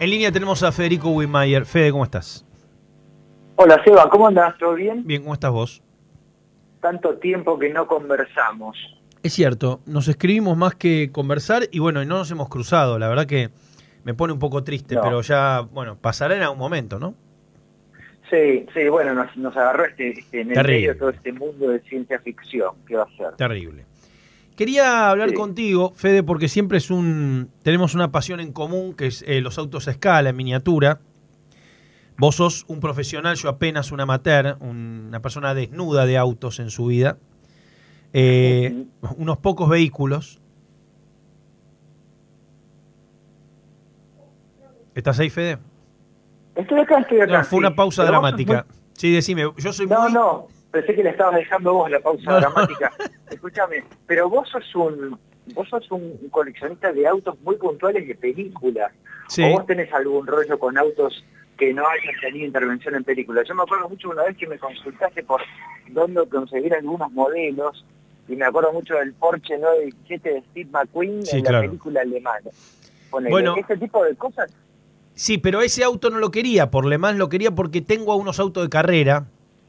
En línea tenemos a Federico Wittmayer. Fede, ¿cómo estás? Hola Seba, ¿cómo andás? ¿Todo bien? Bien, ¿cómo estás vos? Tanto tiempo que no conversamos. Es cierto, nos escribimos más que conversar y bueno, no nos hemos cruzado. La verdad que me pone un poco triste, No. pero ya, bueno, pasará en algún momento, ¿no? Sí, bueno, nos agarró en el Terrible. medio todo este mundo de ciencia ficción. ¿Qué va a ser? Terrible. Quería hablar Sí. contigo, Fede, porque siempre tenemos una pasión en común, que es los autos a escala, en miniatura. Vos sos un profesional, yo apenas un amateur, una persona desnuda de autos en su vida. Unos pocos vehículos. ¿Estás ahí, Fede? Estoy acá. No, fue una pausa Pero vos dramática. sos Sí, decime, yo soy muy... muy... No, pensé que le estabas dejando vos la pausa No. dramática. Escúchame, pero vos sos un coleccionista de autos muy puntuales de películas. Sí. ¿O vos tenés algún rollo con autos que no hayan tenido intervención en películas? Yo me acuerdo mucho una vez que me consultaste por dónde conseguir algunos modelos, y me acuerdo mucho del Porsche 917 de Steve McQueen, Sí, en claro. la película alemana. Ponele, Bueno. ese tipo de cosas. Sí, pero ese auto no lo quería, por Le Mans lo quería porque tengo unos autos de carrera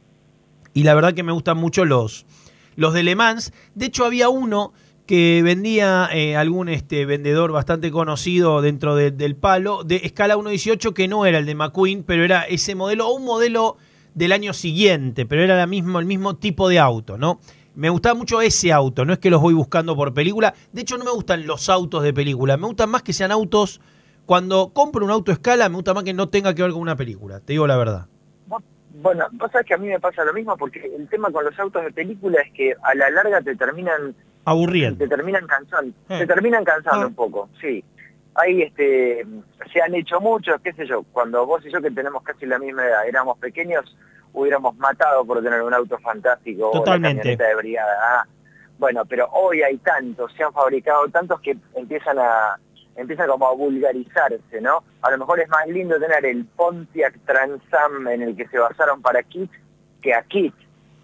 y la verdad que me gustan mucho los de Le Mans. De hecho, había uno que vendía algún vendedor bastante conocido dentro del palo, de escala 1.18, que no era el de McQueen, pero era ese modelo, o un modelo del año siguiente, pero era el mismo tipo de auto, ¿no? Me gustaba mucho ese auto, no es que los voy buscando por película. De hecho, no me gustan los autos de película, me gustan más que sean autos... Cuando compro un auto a escala, me gusta más que no tenga que ver con una película, te digo la verdad. Bueno, vos sabés que a mí me pasa lo mismo, porque el tema con los autos de película es que a la larga te terminan... Aburriendo. Te terminan cansando. Te terminan cansando un poco, sí. Ahí se han hecho muchos, qué sé yo, cuando vos y yo, que tenemos casi la misma edad, éramos pequeños, hubiéramos matado por tener un auto fantástico. Totalmente. O la camioneta de brigada. Bueno, pero hoy hay tantos, se han fabricado tantos que empiezan como a vulgarizarse, ¿no? A lo mejor es más lindo tener el Pontiac Trans Am en el que se basaron para Kit que a Kit,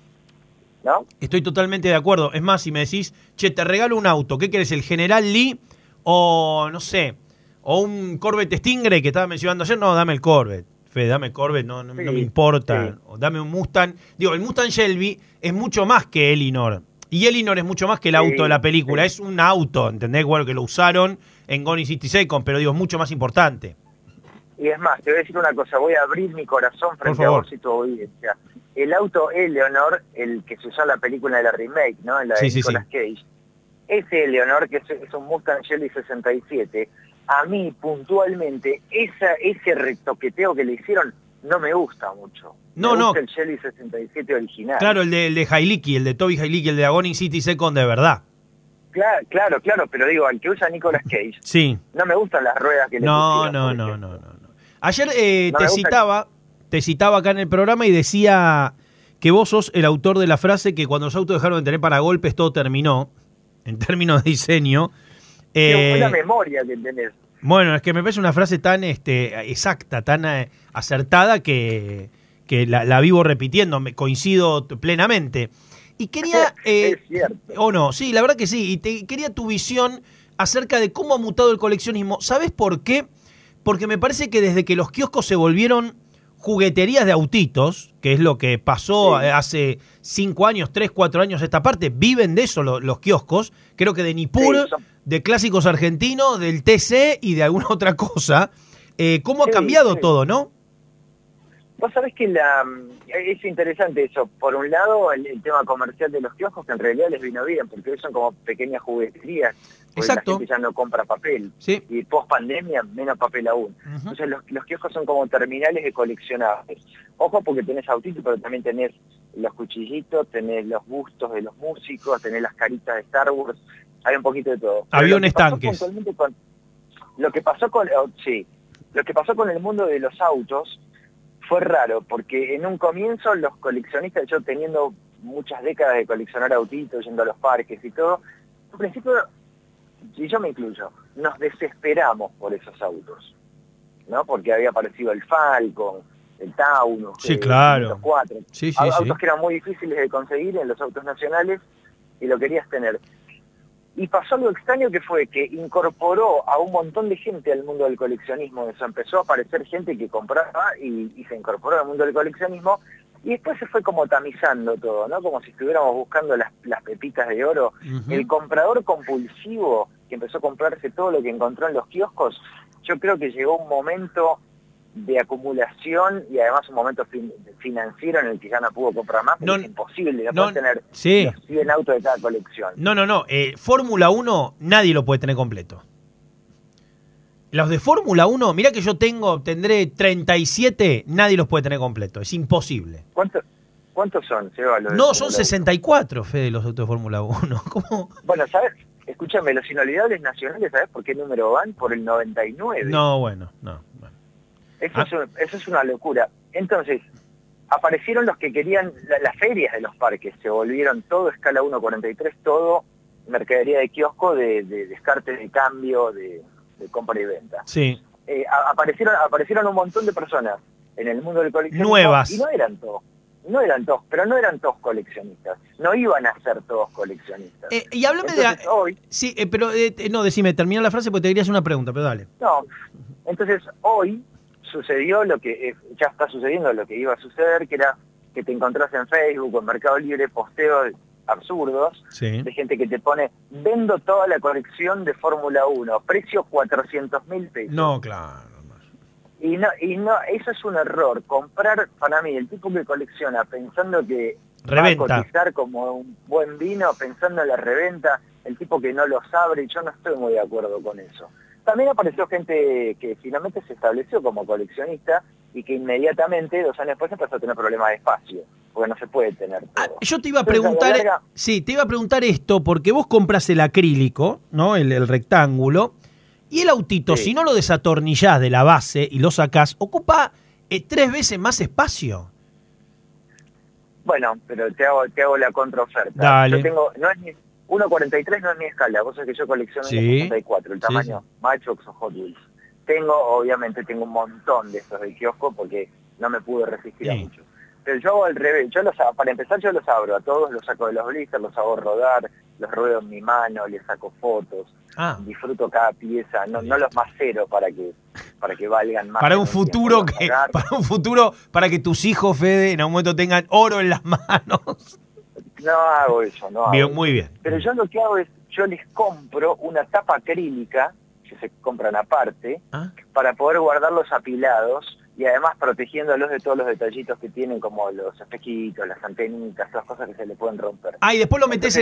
¿no? Estoy totalmente de acuerdo. Es más, si me decís, che, te regalo un auto, ¿qué querés, el General Lee o, no sé, o un Corvette Stingray que estaba mencionando ayer? No, dame el Corvette. Fede, dame el Corvette, no me importa. Sí. O dame un Mustang. Digo, el Mustang Shelby es mucho más que Elinor. Y Elinor es mucho más que el auto de la película. Es un auto, ¿entendés? Bueno, que lo usaron en Gone in 60 Seconds, pero digo, es mucho más importante. Y es más, te voy a decir una cosa, voy a abrir mi corazón frente a vos y tu audiencia. El auto Eleanor, el que se usó en la película de la remake, ¿no? En la de Nicolas Cage. Ese Eleanor, que es un Mustang Shelby 67, a mí puntualmente, ese retoqueteo que le hicieron no me gusta mucho. Me gusta el Shelby 67 original. Claro, el de Hailiki, el de Toby Hailiki, el de Gone in 60 Seconds de verdad. Claro, pero digo, al que usa Nicolas Cage, sí. No me gustan las ruedas que le pusieron. No. Ayer te citaba acá en el programa y decía que vos sos el autor de la frase que cuando los autos dejaron de tener paragolpes todo terminó, en términos de diseño. Una memoria que tenés. Bueno, es que me parece una frase tan exacta, tan acertada que la vivo repitiendo, me coincido plenamente. Y quería... es cierto. ¿O no? Sí, la verdad que sí. Y quería tu visión acerca de cómo ha mutado el coleccionismo. ¿Sabes por qué? Porque me parece que desde que los kioscos se volvieron jugueterías de autitos, que es lo que pasó hace 5 años, 3, 4 años esta parte, viven de eso los kioscos. Creo que de Nippur, de clásicos argentinos, del TC y de alguna otra cosa. ¿Cómo ha cambiado todo, no? Vos sabés que es interesante eso. Por un lado, el tema comercial de los kioscos, que en realidad les vino bien, porque hoy son como pequeñas jugueterías. Exacto. La gente ya no compra papel. Sí. Y post pandemia, menos papel aún. Entonces los kioscos son como terminales de coleccionables. Ojo, porque tenés autitos, pero también tenés los cuchillitos, tenés los bustos de los músicos, tenés las caritas de Star Wars. Hay un poquito de todo. Aviones, tanques. Lo que pasó con el mundo de los autos fue raro, porque en un comienzo los coleccionistas, yo teniendo muchas décadas de coleccionar autitos, yendo a los parques y todo, al principio, y yo me incluyo, nos desesperamos por esos autos, ¿no? Porque había aparecido el Falcon, el Taunus, sí, claro. los 4, autos que eran muy difíciles de conseguir en los autos nacionales y lo querías tener. Y pasó algo extraño que fue que incorporó a un montón de gente al mundo del coleccionismo. Eso empezó a aparecer gente que compraba y se incorporó al mundo del coleccionismo. Y después se fue como tamizando todo, ¿no? Como si estuviéramos buscando las pepitas de oro. El comprador compulsivo que empezó a comprarse todo lo que encontró en los kioscos, yo creo que llegó un momento de acumulación y además un momento financiero en el que ya no pudo comprar más, porque es imposible, no puede tener los 100 autos de cada colección. No. Fórmula 1 nadie lo puede tener completo. Los de Fórmula 1, mirá que yo tendré 37, nadie los puede tener completo, es imposible. ¿Cuántos son, Seba? No, son 64, Fede, los autos de Fórmula 1. ¿Cómo? Bueno, ¿sabes? Escúchame, los inolvidables nacionales, ¿sabes por qué número van? Por el 99. No, bueno. Eso es una locura. Entonces, aparecieron los que querían las ferias de los parques, se volvieron todo escala 1.43, todo mercadería de kiosco, de descarte de cambio, de compra y venta. Sí. Aparecieron un montón de personas en el mundo del coleccionismo. Nuevas. Y no eran todos coleccionistas. No iban a ser todos coleccionistas. Y háblame entonces, hoy... Sí, pero no, decime, termina la frase porque te quería hacer una pregunta, pero dale. No, entonces hoy sucedió lo que ya está sucediendo, lo que iba a suceder, que era que te encontrás en Facebook o en Mercado Libre posteos absurdos de gente que te pone: vendo toda la colección de Fórmula 1, precio 400.000 pesos. No, claro. Y no, eso es un error. Comprar, para mí, el tipo que colecciona pensando que reventa, va a cotizar como un buen vino, pensando en la reventa, el tipo que no los abre, yo no estoy muy de acuerdo con eso. También apareció gente que finalmente se estableció como coleccionista y que inmediatamente, 2 años después, empezó a tener problemas de espacio, porque no se puede tener todo. Yo te iba a preguntar, te iba a preguntar esto, porque vos compras el acrílico, ¿no? El rectángulo, y el autito, si no lo desatornillás de la base y lo sacás, ocupa 3 veces más espacio. Bueno, pero te hago la contraoferta. Dale. Yo tengo, 1.43 no es mi escala, vos sabés que yo colecciono 1.64, el tamaño Matchbox o Hot Wheels. Obviamente tengo un montón de estos de kiosco porque no me pude resistir a muchos. Pero yo hago al revés, para empezar yo los abro a todos, los saco de los blisters, los hago rodar, los ruedo en mi mano, les saco fotos, disfruto cada pieza, no los macero para que valgan más. Para un futuro para que tus hijos, Fede, en algún momento tengan oro en las manos. No hago eso, no hago bien, eso. Muy bien. Pero yo lo que hago es, yo les compro una tapa acrílica, que se compran aparte, para poder guardarlos apilados y además protegiéndolos de todos los detallitos que tienen, como los espejitos, las antenitas, todas cosas que se le pueden romper. Y después lo metés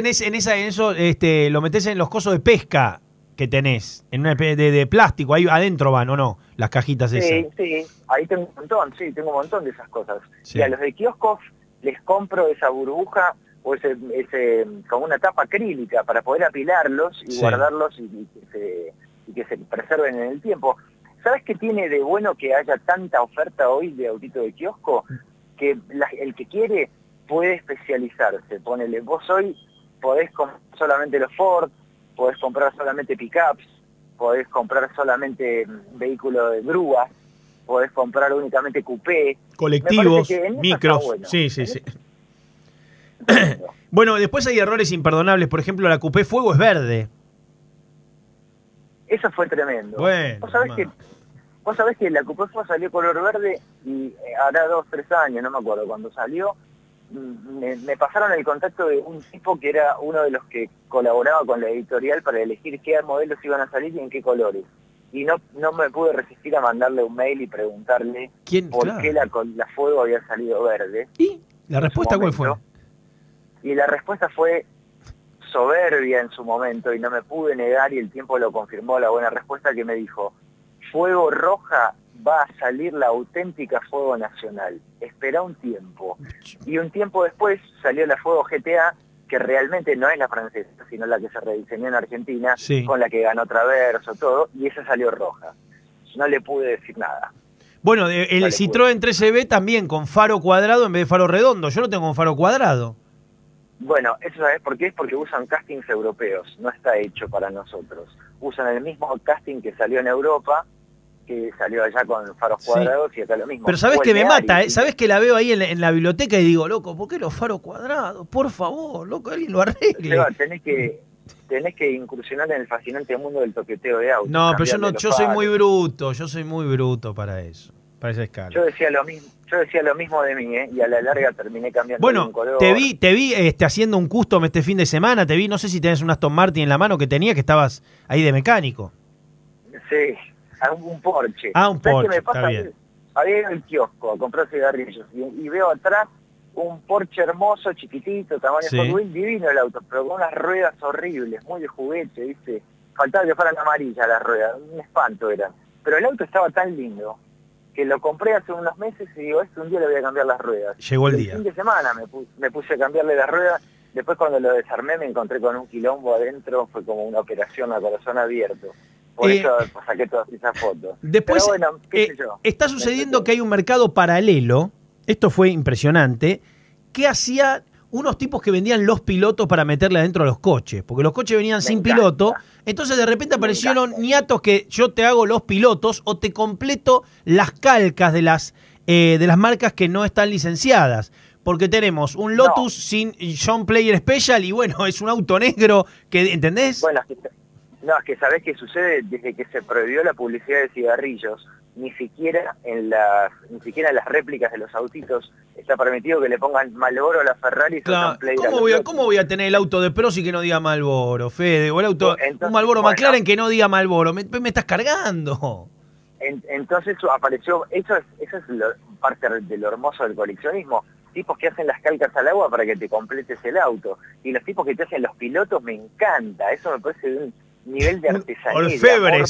lo metés en los cosos de pesca que tenés, en una de plástico, ahí adentro van, ¿o no? Las cajitas esas. Sí, ahí tengo un montón de esas cosas. Sí. Y a los de kioscos les compro esa burbuja o ese como una tapa acrílica para poder apilarlos y guardarlos y que se preserven en el tiempo. ¿Sabes qué tiene de bueno que haya tanta oferta hoy de autito de kiosco? Que el que quiere puede especializarse. Ponele, vos hoy podés comprar solamente los Ford, podés comprar solamente pickups, podés comprar solamente vehículos de grúas, podés comprar únicamente coupé. Colectivos, micros. Bueno. Sí. Bueno, después hay errores imperdonables. Por ejemplo, la coupé Fuego es verde. Eso fue tremendo. Bueno, vos sabés que la Coupé Fuego salió color verde y hará 2-3 años, no me acuerdo cuando salió. Me pasaron el contacto de un tipo que era uno de los que colaboraba con la editorial para elegir qué modelos iban a salir y en qué colores. Y no me pude resistir a mandarle un mail y preguntarle por qué la Fuego había salido verde. ¿Y la respuesta cuál fue? Y la respuesta fue soberbia en su momento y no me pude negar, y el tiempo lo confirmó, la buena respuesta, que me dijo: Fuego Roja va a salir la auténtica Fuego Nacional, espera un tiempo. Y un tiempo después salió la Fuego GTA, que realmente no es la francesa, sino la que se rediseñó en Argentina, con la que ganó Traverso, todo, y esa salió roja. No le pude decir nada. Bueno, el Citroën 13B también con faro cuadrado en vez de faro redondo. Yo lo tengo con faro cuadrado. Bueno, ¿eso sabes por qué? Es porque usan castings europeos, no está hecho para nosotros. Usan el mismo casting que salió en Europa, que salió allá con faros cuadrados, y acá lo mismo. Pero sabes que me mata, sabes que la veo ahí en la biblioteca y digo, loco, ¿por qué los faros cuadrados? Por favor, loco, alguien lo arregle. Tenés que tenés que incursionar en el fascinante mundo del toqueteo de autos. No, pero yo no, cambiarle los yo soy muy faros. bruto, yo soy muy bruto para eso, para esa escala. Yo decía lo mismo de mí, y a la larga terminé cambiando Bueno, un color. te vi haciendo un custom este fin de semana, te vi, no sé si tenés un Aston Martin en la mano que tenía, que estabas ahí de mecánico. Sí, a un Porsche. Ah, un ¿Sabés Porsche, qué me pasa? está bien. Había ido al kiosco a comprar cigarrillos y veo atrás un Porsche hermoso, chiquitito, tamaño Sí. Hot Wheels, divino el auto, pero con unas ruedas horribles, muy de juguete, ¿viste? Faltaba que fueran amarillas las ruedas, un espanto eran. Pero el auto estaba tan lindo que lo compré hace unos meses y digo, un día le voy a cambiar las ruedas. Llegó el Y día. fin de semana me puse a cambiarle las ruedas. Después cuando lo desarmé me encontré con un quilombo adentro, fue como una operación a corazón abierto. Por eso saqué todas esas fotos. Después, Pero bueno, qué sé yo. está sucediendo que hay un mercado paralelo, esto fue impresionante, que hacía unos tipos que vendían los pilotos para meterle adentro a los coches, porque los coches venían sin encanta. piloto, entonces de repente aparecieron niatos que yo te hago los pilotos o te completo las calcas de las marcas que no están licenciadas. Porque tenemos un Lotus sin John Player Special y bueno, es un auto negro que, ¿entendés? Bueno, es que sabés qué sucede desde que se prohibió la publicidad de cigarrillos, ni siquiera en las réplicas de los autitos está permitido que le pongan Marlboro a la Ferrari. Claro. ¿Cómo voy a tener el auto de Prost y que no diga Marlboro, Fede? O el auto, un Marlboro McLaren que no diga Marlboro. Me estás cargando. Entonces apareció, eso es parte de lo hermoso del coleccionismo. Tipos que hacen las calcas al agua para que te completes el auto. Y los tipos que te hacen los pilotos me encanta. Eso me parece de un nivel de artesanía. Orfebres,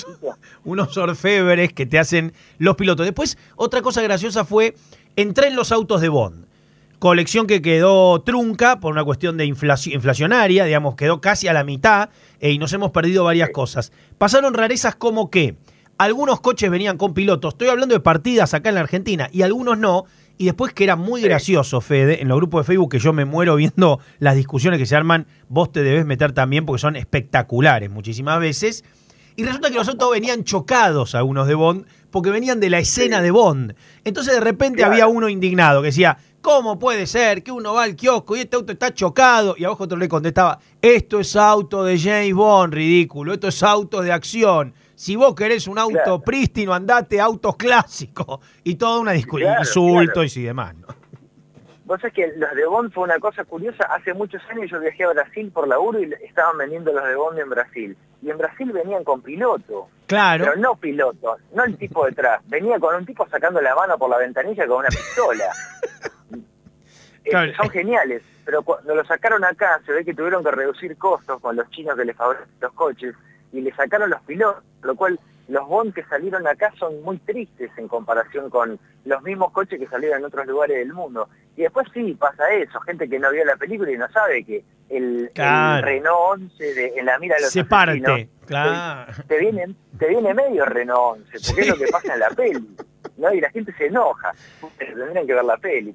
unos orfebres que te hacen los pilotos. Después, otra cosa graciosa fue, entré en los autos de Bond. Colección que quedó trunca por una cuestión de inflacionaria, digamos, quedó casi a la mitad y nos hemos perdido varias cosas. Pasaron rarezas como que algunos coches venían con pilotos, estoy hablando de partidas acá en la Argentina, y algunos no, y después que era muy gracioso, Fede, en los grupos de Facebook que yo me muero viendo las discusiones que se arman, vos te debés meter también porque son espectaculares muchísimas veces, y resulta que los autos venían chocados algunos de Bond, porque venían de la escena de Bond. Entonces de repente había uno indignado que decía, ¿cómo puede ser que uno va al kiosco y este auto está chocado? Y abajo otro le contestaba, esto es auto de James Bond, ridículo, esto es auto de acción. Si vos querés un auto prístino, andate a autos clásicos. Y toda una discusión, insultos y demás, ¿no? Vos sabés que los de Bond fue una cosa curiosa. Hace muchos años yo viajé a Brasil por laburo y estaban vendiendo los de Bond en Brasil. Y en Brasil venían con piloto. Claro. Pero no piloto, no el tipo detrás. Venía con un tipo sacando la mano por la ventanilla con una pistola. Claro. Son geniales. Pero cuando lo sacaron acá, se ve que tuvieron que reducir costos con los chinos que les fabrican los coches. Y le sacaron los pilotos, lo cual los Bond que salieron acá son muy tristes en comparación con los mismos coches que salieron en otros lugares del mundo. Y después sí, pasa eso, gente que no vio la película y no sabe que el Renault 11 en la mira de los se asesinos, parte, claro. te viene medio Renault 11, porque es lo que pasa en la peli, ¿no? Y la gente se enoja. Tendrían que ver la peli.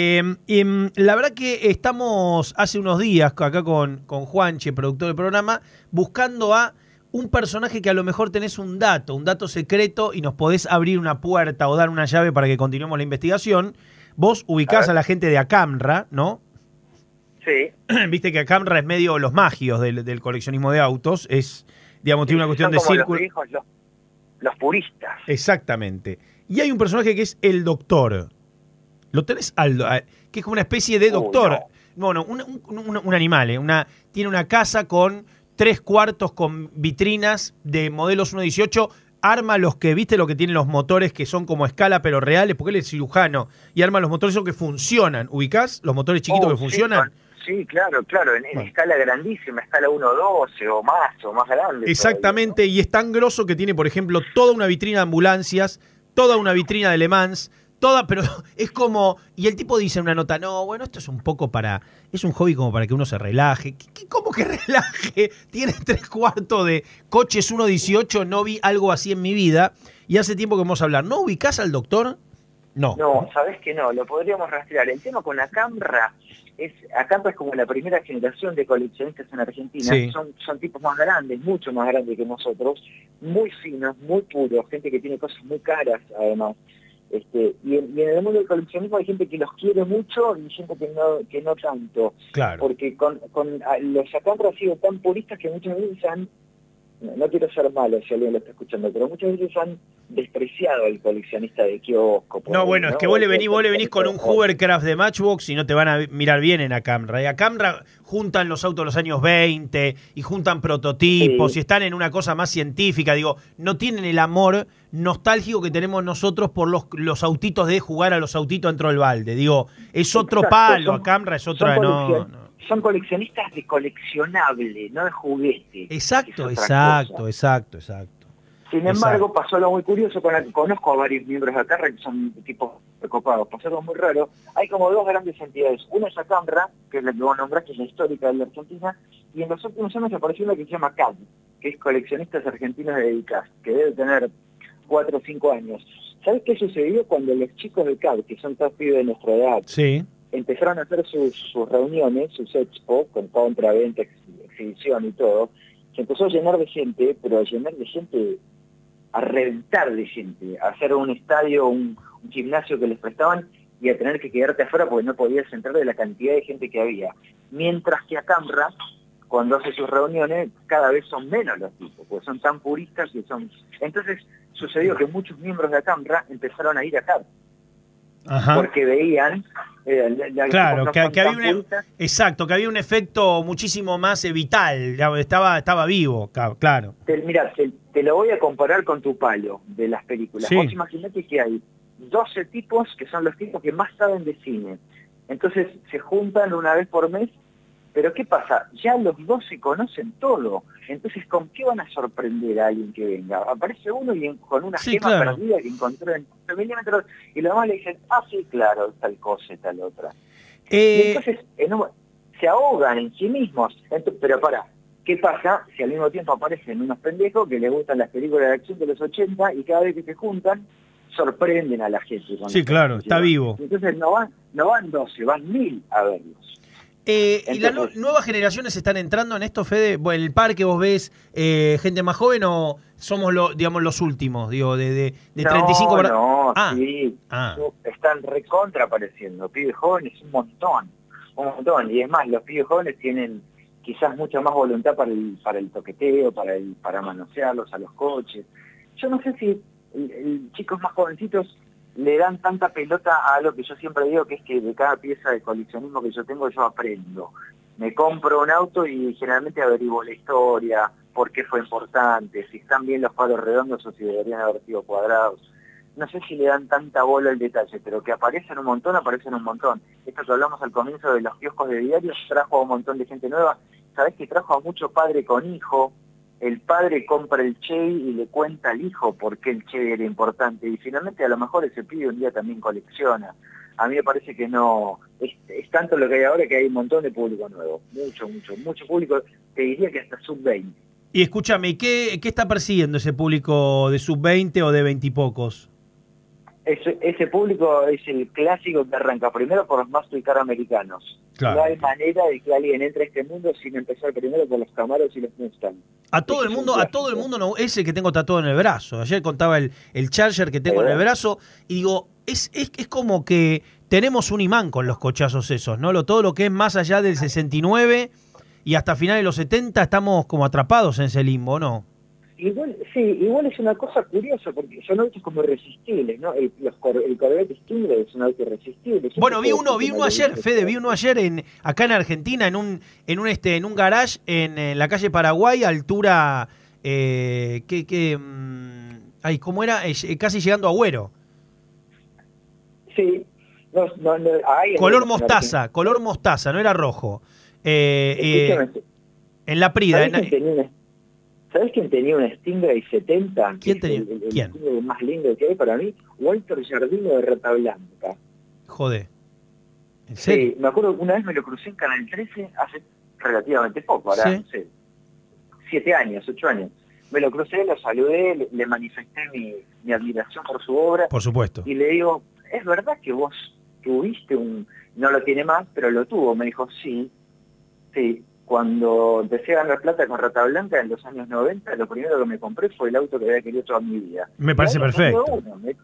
La verdad que estamos hace unos días acá con Juanche, productor del programa, buscando a un personaje que a lo mejor tenés un dato secreto y nos podés abrir una puerta o dar una llave para que continuemos la investigación. Vos ubicás a la gente de Acamra, ¿no? Sí. Viste que Acamra es medio los magios del coleccionismo de autos. Es, digamos, tiene una cuestión de círculo. Los puristas. Exactamente. Y hay un personaje que es el doctor. ¿Lo tenés, Aldo? Que es como una especie de doctor. No, un animal. Tiene una casa con 3 cuartos con vitrinas de modelos 1.18, arma los que, viste lo que tienen los motores que son como escala pero reales, porque él es cirujano, y arma los motores esos que funcionan. ¿Ubicás los motores chiquitos que funcionan? Sí, claro, en escala grandísima, escala 1.12 o más grande. Exactamente, todavía, ¿no? Y es tan grosso que tiene, por ejemplo, toda una vitrina de ambulancias, toda una vitrina de Le Mans, pero es como, y el tipo dice en una nota, no, bueno, esto es un poco es un hobby como para que uno se relaje. ¿Cómo que relaje? Tiene 3 cuartos de coches 1.18, no vi algo así en mi vida, y hace tiempo que vamos a hablar. ¿No ubicás al doctor? No, sabés que no, lo podríamos rastrear. El tema con Acamra es como la primera generación de coleccionistas en Argentina. Sí. Son tipos más grandes, mucho más grandes que nosotros, muy finos, muy puros, gente que tiene cosas muy caras además. Y en el mundo del coleccionismo hay gente que los quiere mucho y gente que no tanto. Claro. Porque con los Acamra han sido tan puristas que muchas veces no quiero ser malo si alguien lo está escuchando, pero muchas veces han despreciado al coleccionista de kiosco. No, bueno, es que vos le venís con un Hovercraft de Matchbox y no te van a mirar bien en Acamra. Y Acamra juntan los autos de los años 20 y juntan prototipos y están en una cosa más científica. Digo, no tienen el amor nostálgico que tenemos nosotros por los autitos de jugar a los autitos dentro del balde. Digo, es otro palo, Acamra es otra... Son coleccionistas de coleccionable, no de juguete. Exacto. Sin embargo, pasó algo muy curioso, conozco a varios miembros de Acamra que son tipos recopados, pasó algo muy raro. Hay como dos grandes entidades. Una es Acamra, que es la que vos nombrás, que es la histórica de la Argentina, y en los últimos años apareció una que se llama CAD, que es Coleccionistas Argentinos de Dedicas, que debe tener 4 o 5 años. ¿Sabés qué sucedió cuando los chicos de CAD, que son todos pibes de nuestra edad, empezaron a hacer sus reuniones, sus expo, con compra-venta, exhibición y todo? Se empezó a llenar de gente, pero a llenar de gente, a reventar de gente, a hacer un estadio, un gimnasio que les prestaban y a tener que quedarte afuera porque no podías entrar de la cantidad de gente que había. Mientras que Acamra, cuando hace sus reuniones, cada vez son menos los tipos, porque son tan puristas que son... Entonces sucedió que muchos miembros de Acamra empezaron a ir a CAD. Ajá. Porque veían claro, que había un efecto muchísimo más vital, estaba vivo, claro. Mirá, te lo voy a comparar con tu palo de las películas. Vos imaginate que hay 12 tipos que son los tipos que más saben de cine. Entonces se juntan una vez por mes, pero ¿qué pasa? Ya los 12 conocen todo. Entonces, ¿con qué van a sorprender a alguien que venga? Aparece uno y con una gema perdida que encontró en 12 milímetros y los demás le dicen, sí, claro, tal cosa y tal otra. Y entonces se ahogan en sí mismos. Pero ¿qué pasa si al mismo tiempo aparecen unos pendejos que les gustan las películas de acción de los 80 y cada vez que se juntan sorprenden a la gente? Sí, claro, está vivo. Entonces no van 12, van 1000 a verlos. ¿Y las nuevas generaciones están entrando en esto, Fede? ¿En el parque vos ves gente más joven o somos los últimos, digo, de 35 para... Sí. Están recontra apareciendo. Pibes jóvenes, un montón. Y es más, los pibes jóvenes tienen quizás mucha más voluntad para el toqueteo, para manosearlos a los coches. Yo no sé si chicos más jovencitos le dan tanta pelota a lo que yo siempre digo, que es que de cada pieza de coleccionismo que yo tengo yo aprendo. Me compro un auto y generalmente averiguo la historia, por qué fue importante, si están bien los palos redondos o si deberían haber sido cuadrados. No sé si le dan tanta bola al detalle, pero que aparecen un montón. Esto que hablamos al comienzo de los kioscos de diarios trajo a un montón de gente nueva. ¿Sabés que trajo a mucho padre con hijo? El padre compra el Chevy y le cuenta al hijo por qué el Chevy era importante. Y finalmente a lo mejor ese pibe un día también colecciona. A mí me parece que no... Es tanto lo que hay ahora que hay un montón de público nuevo. Mucho público. Te diría que hasta sub-20. Y escúchame, ¿qué está persiguiendo ese público de sub-20 o de 20 y pocos? Ese público es el clásico que arranca primero por los muscle car americanos. Claro. No hay manera de que alguien entre a este mundo sin empezar primero por los Camaros y los Mustang. A todo el mundo no, ese que tengo tatuado en el brazo. Ayer contaba el Charger que tengo en el brazo y digo, es como que tenemos un imán con los cochazos esos, ¿no? Todo lo que es más allá del 69 y hasta finales de los 70 estamos como atrapados en ese limbo, ¿no? Igual es una cosa curiosa, porque son autos como irresistibles, ¿no? El Corvette Stingray es un auto irresistible. Bueno, vi uno ayer, Fede, acá en Argentina, en un garage en la calle Paraguay, altura, ¿cómo era? Casi llegando a Agüero. Sí. Color mostaza, no era rojo. En la Prida. ¿Sabés quién tenía una Stingray 70? ¿Quién tenía? El Stingray más lindo que hay para mí, Walter Jardino de Rata Blanca. Joder. ¿En serio? Sí, me acuerdo que una vez me lo crucé en Canal 13 hace relativamente poco, ahora, no sé, 7 años, 8 años. Me lo crucé, lo saludé, le manifesté mi admiración por su obra. Por supuesto. Y le digo, ¿es verdad que vos tuviste no lo tiene más, pero lo tuvo? Me dijo, sí. Cuando empecé a ganar plata con Rata Blanca en los años 90, lo primero que me compré fue el auto que había querido toda mi vida. Me parece perfecto.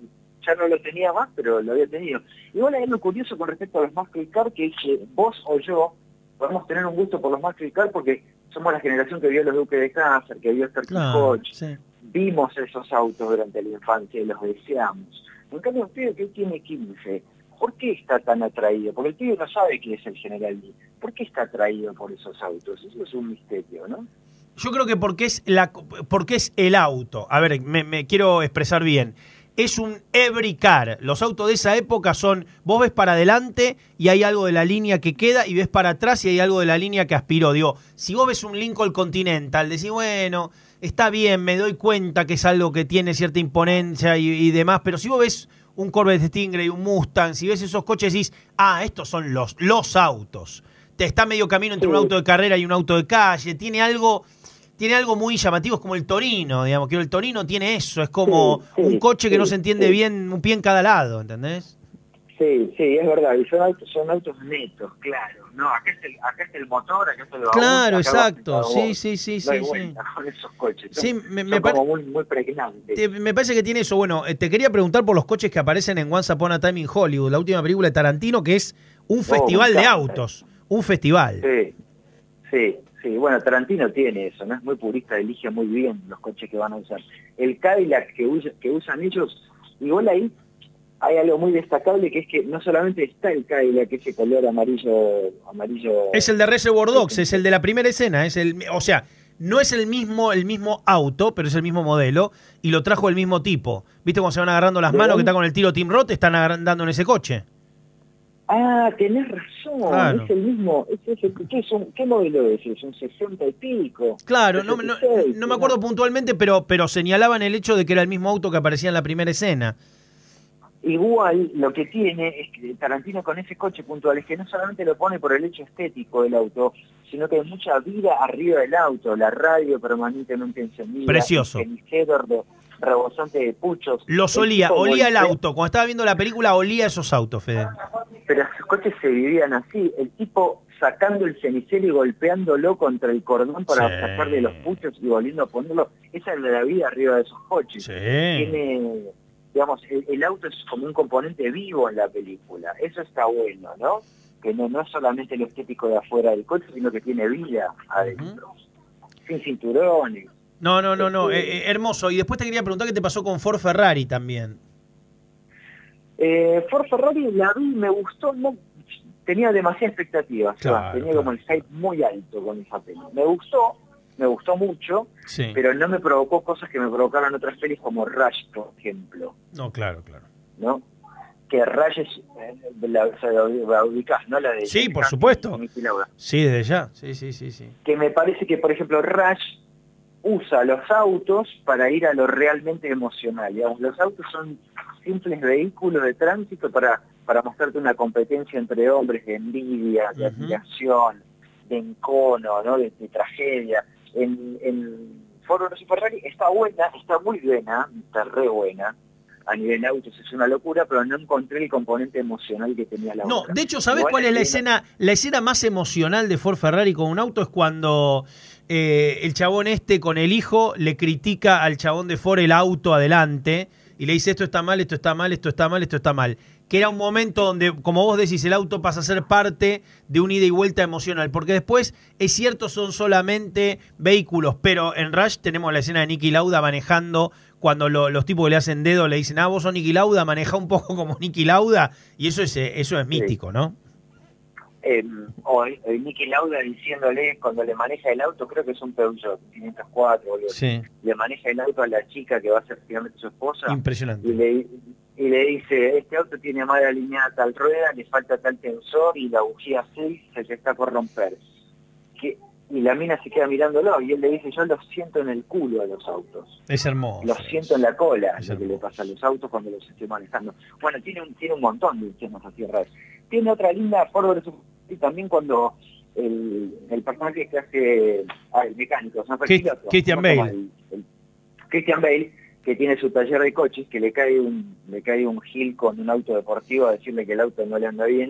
ya no lo tenía más, pero lo había tenido. Igual hay algo curioso con respecto a los muscle car, que es que vos o yo podemos tener un gusto por los muscle car porque somos la generación que vio los Duques de Hazard, que vio Starsky Hodge, sí. Vimos esos autos durante la infancia y los deseamos. En cambio, usted que tiene 15, ¿por qué está tan atraído? Porque el tío no sabe quién es el General Lee. ¿Por qué está atraído por esos autos? Eso es un misterio, ¿no? Yo creo que porque es el auto. A ver, me quiero expresar bien. Es un every car. Los autos de esa época son, vos ves para adelante y hay algo de la línea que queda, y ves para atrás y hay algo de la línea que aspiró. Digo, si vos ves un Lincoln Continental, decís, bueno, está bien, me doy cuenta que es algo que tiene cierta imponencia y demás, pero si vos ves un Corvette Stingray, un Mustang, si ves esos coches decís, estos son los autos. Te está medio camino entre un auto de carrera y un auto de calle, tiene algo muy llamativo, es como el Torino, digamos, que el Torino tiene eso, es como un coche que no se entiende bien, un pie en cada lado, ¿entendés? Sí, es verdad, y son autos netos, claro. No, acá es el motor, acá es el baúl. Claro, exacto, sí. No hay vuelta con esos coches, son como muy pregnantes. Me parece que tiene eso. Bueno, te quería preguntar por los coches que aparecen en Once Upon a Time in Hollywood, la última película de Tarantino, que es un festival de autos, un festival. Sí. Bueno, Tarantino tiene eso, ¿no? Es muy purista, elige muy bien los coches que van a usar. El Cadillac que usan ellos, igual ahí hay algo muy destacable, que es que no solamente está el Cadillac, ese color amarillo. Es el de Reservoir Dogs, es el de la primera escena, o sea, no es el mismo auto, pero es el mismo modelo, y lo trajo el mismo tipo. ¿Viste cómo se van agarrando las manos, que está con el tiro Tim Roth, están andando en ese coche? Tenés razón, claro. Es el mismo. ¿Qué modelo es? Es un 60 y pico. Claro, 66, no me acuerdo puntualmente, pero señalaban el hecho de que era el mismo auto que aparecía en la primera escena. Igual lo que tiene es que Tarantino con ese coche puntual es que no solamente lo pone por el hecho estético del auto, sino que hay mucha vida arriba del auto, la radio permanentemente encendida, precioso, el cenicero rebosante de puchos. Los olía el auto, cuando estaba viendo la película olía esos autos, Fede. Pero esos coches se vivían así, el tipo sacando el cenicero y golpeándolo contra el cordón para sacarle los puchos y volviendo a ponerlo, esa es la vida arriba de esos coches. Tiene, digamos, el auto es como un componente vivo en la película, eso está bueno, ¿no? Que no es solamente lo estético de afuera del coche, sino que tiene vida adentro, sin cinturones. No, hermoso. Y después te quería preguntar qué te pasó con Ford Ferrari también. Ford Ferrari la vi, me gustó, no tenía demasiadas expectativas, tenía como el hype muy alto con esa peli. Me gustó mucho, pero no me provocó cosas que me provocaron otras pelis como Rush, por ejemplo. No, claro. ¿No? Que Rush es la ubicás, ¿no? La de sí, por supuesto. Sí, desde ya. Sí. Que me parece que, por ejemplo, Rush usa los autos para ir a lo realmente emocional. Digamos, los autos son simples vehículos de tránsito para mostrarte una competencia entre hombres de envidia, de admiración, de encono, ¿no? de tragedia. En Ford vs Ferrari está buena, está muy buena, está re buena. A nivel de autos es una locura, pero no encontré el componente emocional que tenía la otra. No, de hecho, ¿sabés cuál es la escena? La escena más emocional de Ford Ferrari con un auto es cuando el chabón con el hijo le critica al chabón de Ford el auto adelante y le dice esto está mal, esto está mal, esto está mal, esto está mal. Que era un momento donde, como vos decís, el auto pasa a ser parte de un ida y vuelta emocional. Porque después, es cierto, son solamente vehículos, pero en Rush tenemos la escena de Niki Lauda manejando, cuando los tipos que le hacen dedo le dicen, vos sos Niki Lauda, maneja un poco como Niki Lauda, y eso es mítico, ¿no? O Niki Lauda diciéndole, cuando le maneja el auto, creo que es un Peugeot 504, boludo, le maneja el auto a la chica que va a ser finalmente su esposa. Impresionante. Y le dice, este auto tiene mal alineada tal rueda, le falta tal tensor y la bujía 6 se está por romper. Y la mina se queda mirándolo y él le dice, yo los siento en el culo a los autos. Es hermoso. Los siento en la cola, lo que le pasa a los autos cuando los estoy manejando. Bueno, tiene un montón de temas así raros. Tiene otra linda Ford vs. Y también cuando el personaje que hace el mecánico, Christian Bale. Christian Bale, que tiene su taller de coches, que le cae un gil con un auto deportivo a decirle que el auto no le anda bien,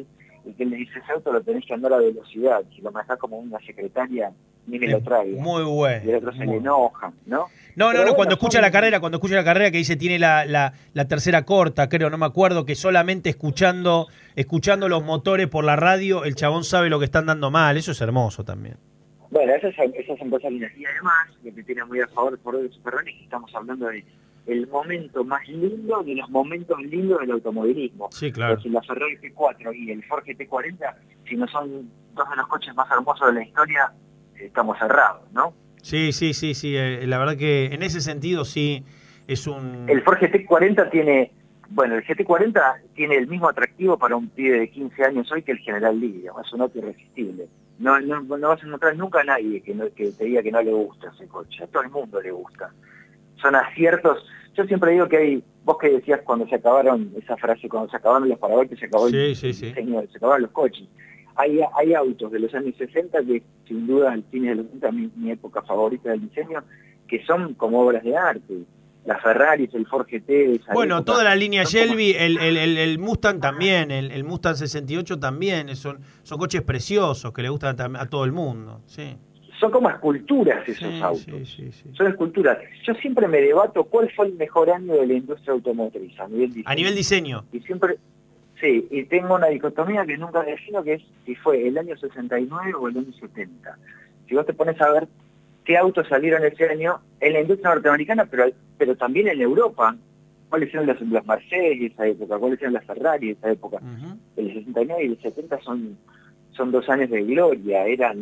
y que le dice, ese auto lo tenés que andar a velocidad, si lo manejás como una secretaria, ni me lo traiga. Muy bueno. Y el otro se le enoja, ¿no? No, Pero bueno, cuando escucha la carrera que dice tiene la tercera corta, creo, no me acuerdo, que solamente escuchando los motores por la radio, el chabón sabe lo que están dando mal, eso es hermoso también. Bueno, esas son cosas lindas. Y además, lo que tiene muy a favor por de Ferrari es que estamos hablando de el momento más lindo de los momentos lindos del automovilismo. Sí, claro. Porque la Ferrari P4 y el Ford GT40, si no son dos de los coches más hermosos de la historia, estamos cerrados, ¿no? Sí, la verdad que en ese sentido sí es un... El Ford GT40 tiene... Bueno, el GT40 tiene el mismo atractivo para un pibe de 15 años hoy que el General Lee, es un auto irresistible. No vas a encontrar nunca a nadie que te diga que no le gusta ese coche, a todo el mundo le gusta. Son aciertos. Yo siempre digo que hay, vos que decías cuando se acabaron, esa frase, cuando se acabaron los paraguayos, se acabó el diseño, se acabaron los coches. Hay autos de los años 60 que sin duda al fines de los 60, mi época favorita del diseño, que son como obras de arte. Las Ferraris, el Ford GT... Bueno, época, toda la línea Shelby, el Mustang también, el Mustang 68 también, son coches preciosos que le gustan a todo el mundo, sí. Son como esculturas esos autos, son esculturas. Yo siempre me debato cuál fue el mejor año de la industria automotriz a nivel diseño. A nivel diseño. Y siempre, sí, y tengo una dicotomía que nunca defino, que es si fue el año 69 o el año 70. Si vos te pones a ver qué autos salieron ese año en la industria norteamericana, pero también en Europa. ¿Cuáles eran las Mercedes de esa época? ¿Cuáles eran las Ferrari de esa época? El 69 y el 70 son 2 años de gloria, eran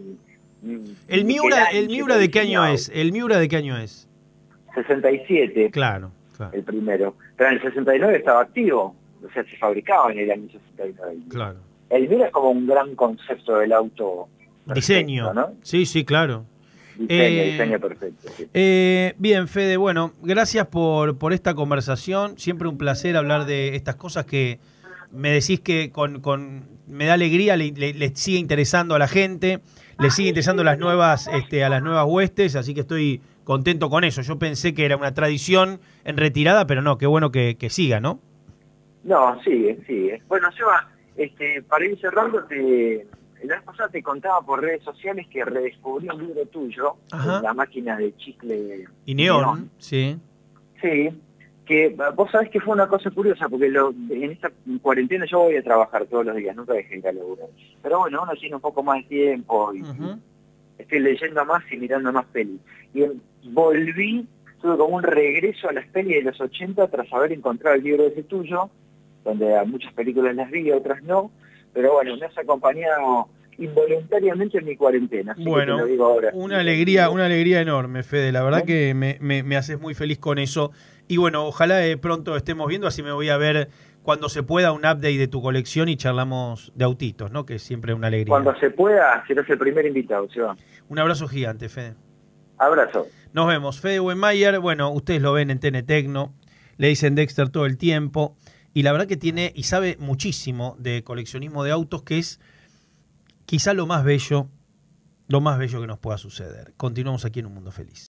¿El Miura de qué año es? ¿El Miura de qué año es? 67. Claro. El primero. Pero en el 69 estaba activo, o sea, se fabricaba en el año 69. Claro. El Miura es como un gran concepto del auto. Perfecto, diseño, ¿no? Sí, claro. Diseño perfecto. Sí. Bien, Fede, bueno, gracias por esta conversación. Siempre un placer hablar de estas cosas que me decís que me da alegría, le sigue interesando a la gente, le sigue interesando a las nuevas huestes, así que estoy contento con eso. Yo pensé que era una tradición en retirada, pero no, qué bueno que siga, ¿no? No, sigue. Bueno, Seba, para ir cerrando, la vez pasada te contaba por redes sociales que redescubrí un libro tuyo, La máquina de chicle y neón. Sí. Sí, que vos sabés que fue una cosa curiosa, porque en esta cuarentena yo voy a trabajar todos los días, nunca dejé de ir a laburar. Pero bueno, uno tiene un poco más de tiempo y estoy leyendo más y mirando más pelis. Y tuve como un regreso a las pelis de los 80 tras haber encontrado el libro ese tuyo, donde a muchas películas las vi, otras no. Pero bueno, me has acompañado involuntariamente en mi cuarentena. Así bueno, que te lo digo ahora. Una alegría enorme, Fede. La verdad que me haces muy feliz con eso. Y bueno, ojalá pronto estemos viendo, así me voy a ver cuando se pueda un update de tu colección y charlamos de autitos, ¿no? Que es siempre una alegría. Cuando se pueda, serás el primer invitado, Seba. Un abrazo gigante, Fede. Abrazo. Nos vemos. Fede Weinmeier, bueno, ustedes lo ven en TN Tecno, le dicen Dexter todo el tiempo. Y la verdad que tiene y sabe muchísimo de coleccionismo de autos, que es quizá lo más bello que nos pueda suceder. Continuamos aquí en Un Mundo Feliz.